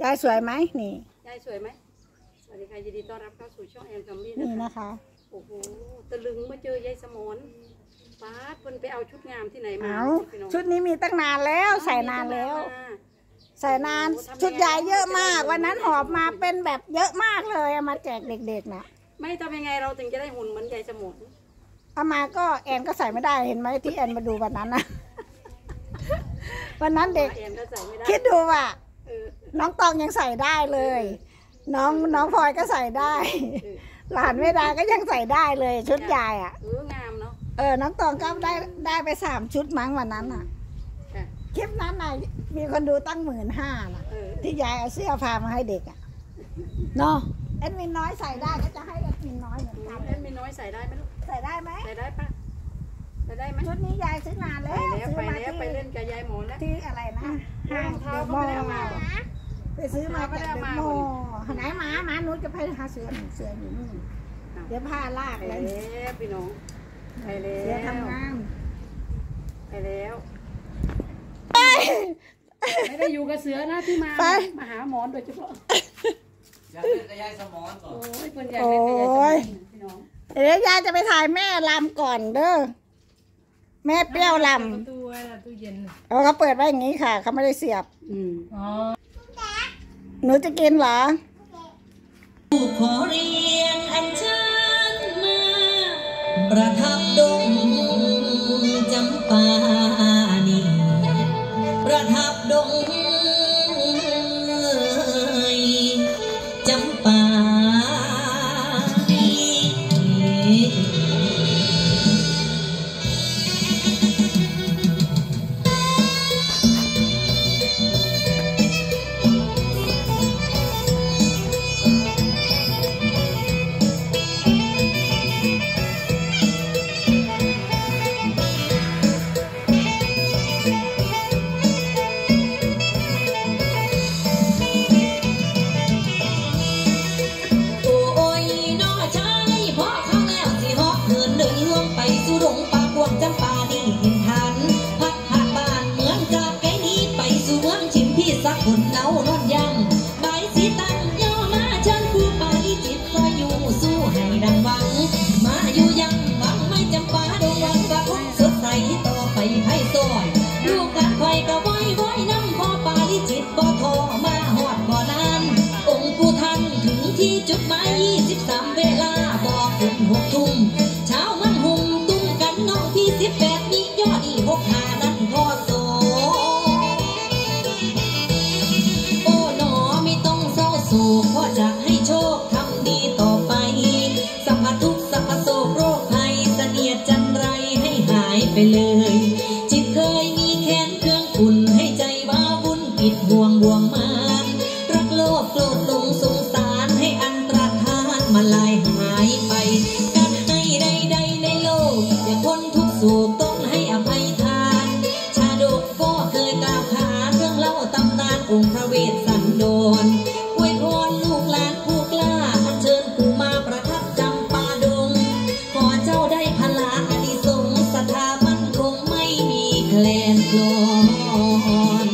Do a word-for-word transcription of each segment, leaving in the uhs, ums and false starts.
ยายสวยไหมนี่ยายสวยไหมสวัสดีค่ะยินดีต้อนรับเข้าสู่ช่องแอนกัมมี่นี่นะคะโอ้โหตะลึงมาเจอยายสมรป้าเพิ่นไปเอาชุดงามที่ไหนมาเอาชุดนี้มีตั้งนานแล้วใส่นานแล้วใส่นานชุดยายเยอะมากวันนั้นหอบมาเป็นแบบเยอะมากเลยเอามาแจกเด็กๆนะไม่ทำยังไงเราถึงจะได้หุ่นเหมือนยายสมรเอามาก็แอนก็ใส่ไม่ได้เห็นไหมที่แอนมาดูวันนั้นนะวันนั้นเด็กคิดดูว่าน้องตองยังใส่ได้เลยน้องน้องพลอยก็ใส่ได้หลานเวดาก็ยังใส่ได้เลยชุดยายอ่ะเอองามเนาะเออน้องตองก็ได้ได้ไปสามชุดมั้งวันนั้นอ่ะคลิปนั้นน่ะมีคนดูตั้งหมื่นห้าน่ะที่ยายเอาเสื้อผ้ามาให้เด็กอ่ะเนาะแอดมินน้อยใส่ได้ก็จะให้แอดมินน้อยเหมือนกันแอดมินน้อยใส่ได้ไหมลูกใส่ได้ไหมใส่ได้ปะใส่ได้ไหมชุดนี้ยายซื้อนานแล้วไปแล้วไปเล่นกับยายหมอนแล้วที่อะไรนะห้างเดอะมอลล์ไปซื้อมาจากเดอะมอลล์ไหนหมาหมาหนูจะไปหาเสือเสืออยู่นู่นเดี๋ยวผ้าลากเลยพี่น้องไปแล้วเสือทำงานไปแล้วไม่ได้อยู่กับเสือนะที่มามาหาหมอนโดยเฉพาะอยากเล่นกับยายสมรก่อนโอ้ยคนอยากเล่นกับยายสมรพี่น้องเดี๋ยวยายจะไปถ่ายแม่ลำก่อนเด้อแม่เปรี้ยวลำตู้ไว้ละตู้เย็นเอาเขาเปิดไว้อย่างนี้ค่ะเขาไม่ได้เสียบอืมอ๋อหนูจะกินเหรอขอเรียนอัญเชิญมาประทับดงจำปานีประทับดงจำปาคนเนาล้นยังใบสีตันย่อมาเชิญผู้ไปจิตคอยอยู่สู้ให้ดังหวังมาอยู่ยังหวังไม่จำปาดงหวังว่าคงสดใสต่อไปให้ซอยลูกหลานคอยก็ว้อยว้อยน้ำพอไปจิตบ่ทอมาหอดบ่นานองค์ผู้ท่านถึงที่จุดหมายยี่สิบสามเวลาบอกถึงหกทุ่มเช้ามันหุ่มตุ้มกันน้องพี่สิบแปดนี้ยอดอีหกหานั้นพอโซพ่อจะให้โชคทำดีต่อไปสัมผัสทุกสัมผัสโศกโรคภัยเสนียดจันไรให้หายไปเลยจิตเคยมีแค้นเครื่องขุ่นให้ใจบ้าวุ่นปิดบ่วงบ่วงมานรักโลภโกรธหลงสงสารให้อันตรธานมาลายหายไปการให้ใดๆในโลกอย่าพ้นทุกโศกต้องให้อภัยทานชาดกก็เคยกล่าวขานเรื่องเล่าตำนานองค์พระเวสสันดรลูกหลานผู้กล้าอัญเชิญผู้มาประทับจำปาดงขอเจ้าได้พลาอานิสงส์ศรัทธามั่นคงไม่มีแคลนคลอน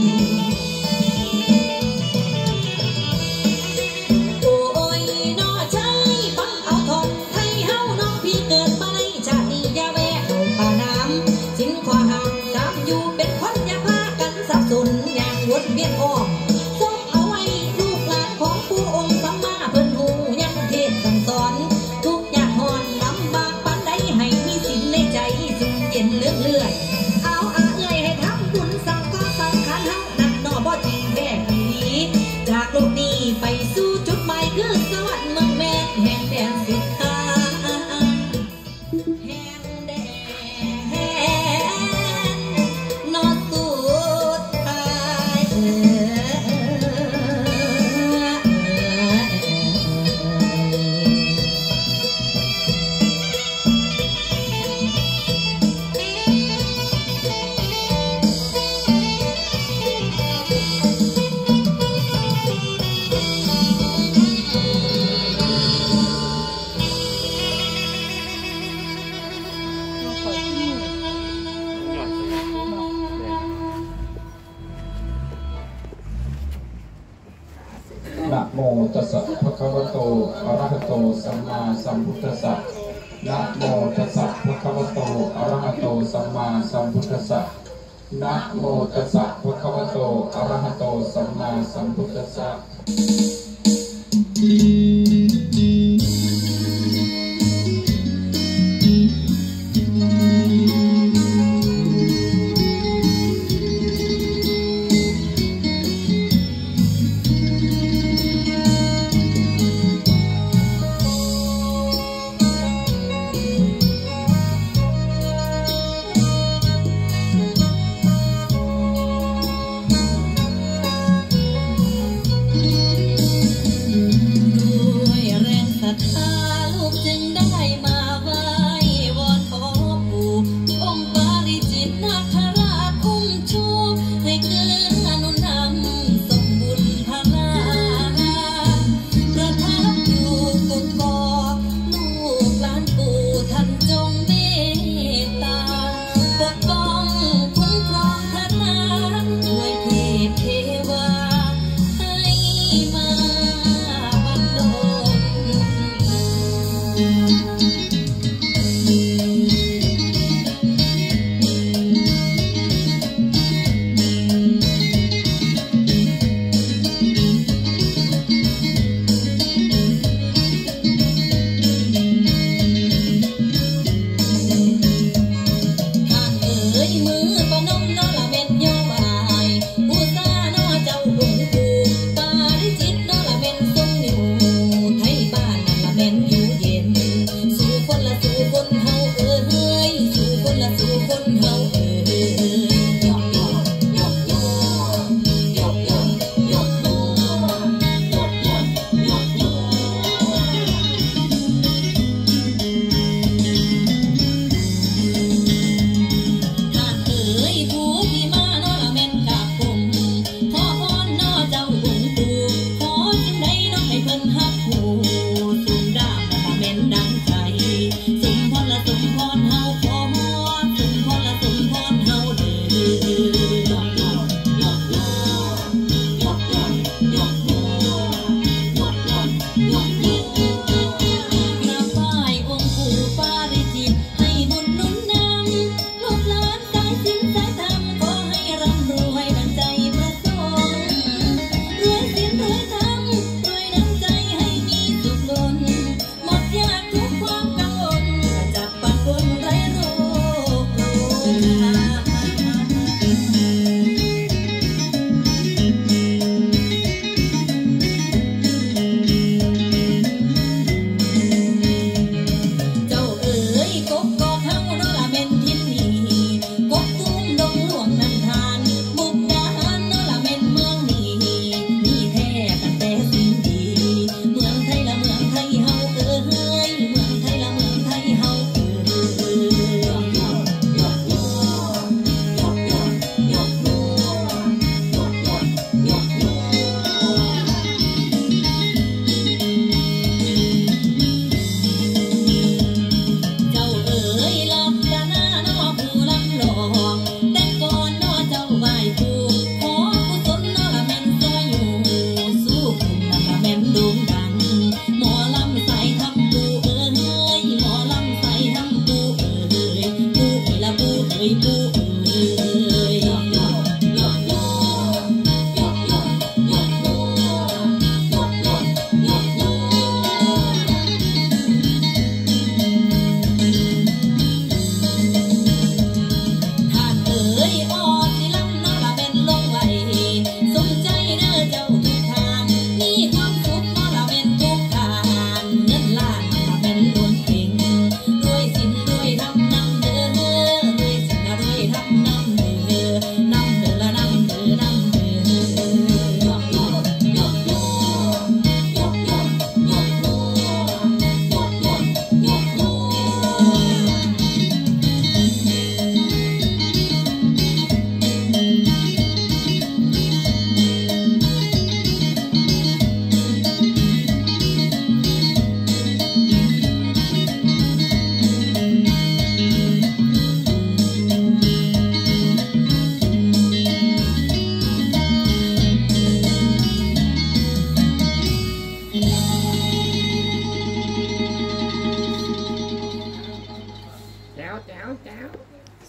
โอ้ยนอใจฟังเอาทองไทยเฮาน้องพี่เกิดมาในชาตินี้อย่าแวะเอาป่าน้ำสิ้นขวาห่างสามอยู่เป็นคนอย่าพากันสับสนอย่างวนเวียนออกส่งเอาไว้ลูกหลานนะโมตัสสะภะคะวะโตอะระหะโตสัมมาสัมพุทธัสสะนะโมตัสสะภะคะวะโตอะระหะโตสัมมาสัมพุทธัสสะนะโมตัสสะภะคะวะโตอะระหะโตสัมมาสัมพุทธัสสะ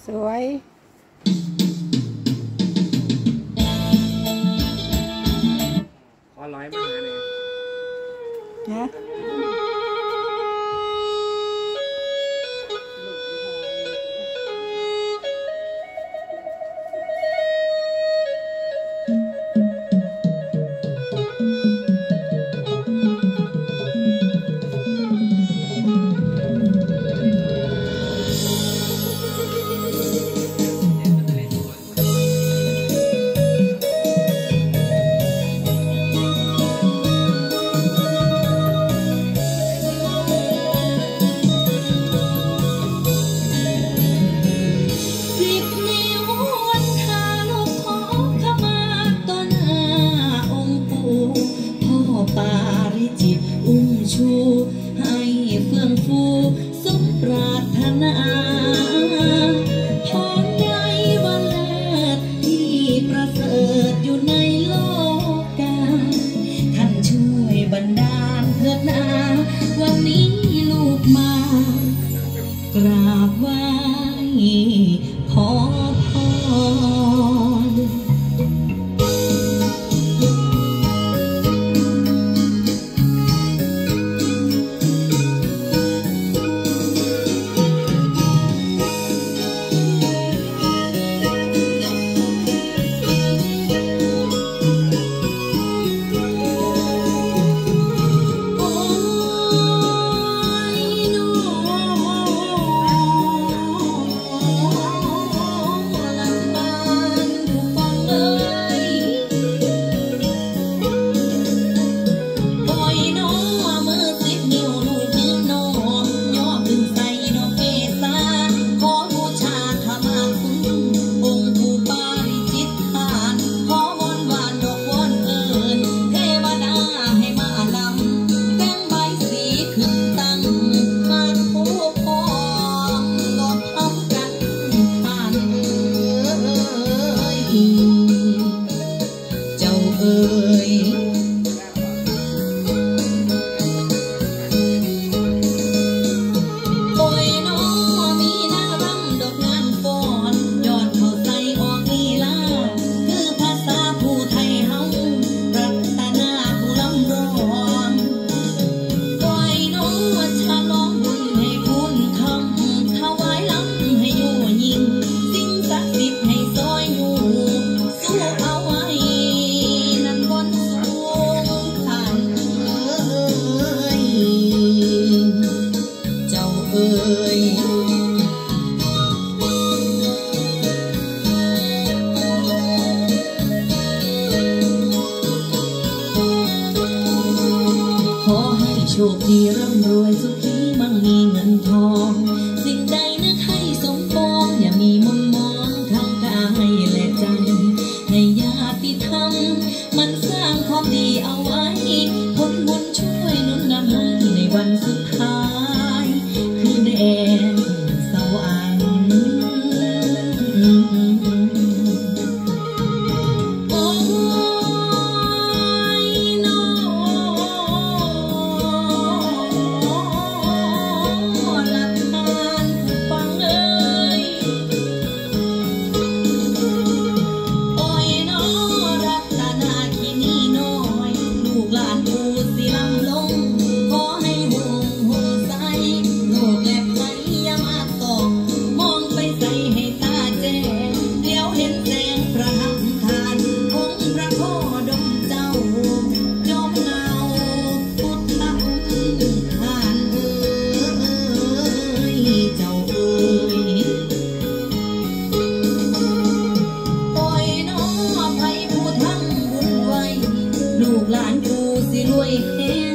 วยขอร้อยมาเนี่ยนะให้เฟื่องฟูสมปรารถนาพรใหญ่วันเลิศที่ประเสริฐอยู่ในโลกาท่านช่วยบันดาลเถิดนาวันนี้ลูกมากราบไหว้ขอพรโชคดีร่ำรวยสุขีมั่งมีเงินทองสิ่งใดนึกให้สมปองอย่ามีมนมองทั้งกายและใจให้ญาติธรรมมันสร้างความดีเอาไว้ผลบุญช่วยหนุนนำให้ในวันสุดท้ายคือแดนสวรรค์หลานกูสิรวยแค่